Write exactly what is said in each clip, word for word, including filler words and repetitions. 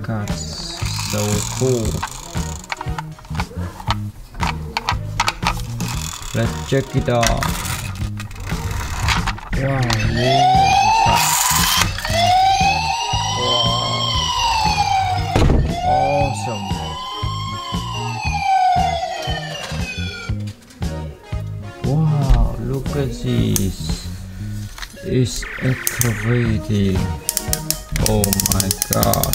god, so cool. Let's check it out. Wow, yeah, wow, awesome. Wow, look at this. It's excavating. Oh my god.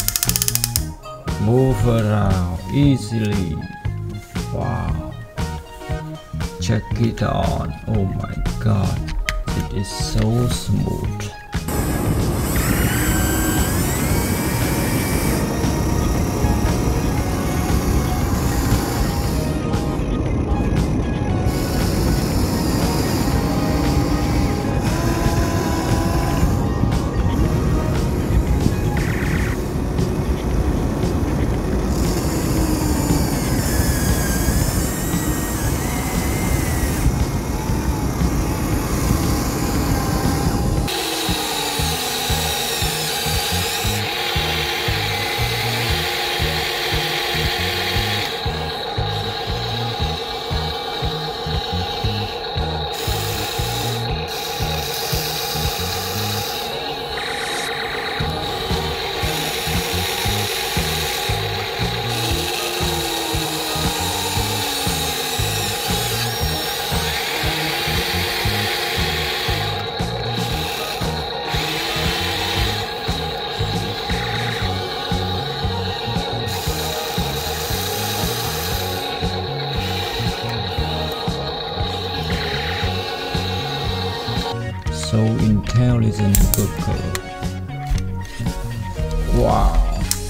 Move around easily. Wow. Check it out. Oh my god. It is so smooth. So intelligent worker. Wow.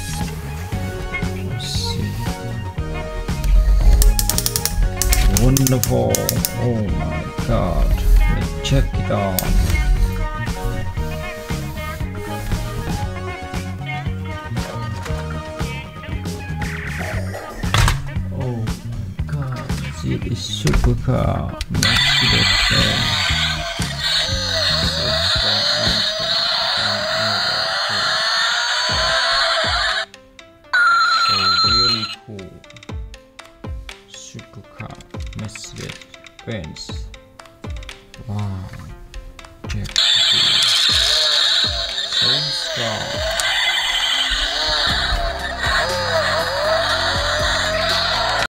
Let's see. Wonderful. Oh my god. Let's check it out. Oh my god. This is super car. Mercedes Benz. So really cool. Supercar Mercedes Benz. Wow.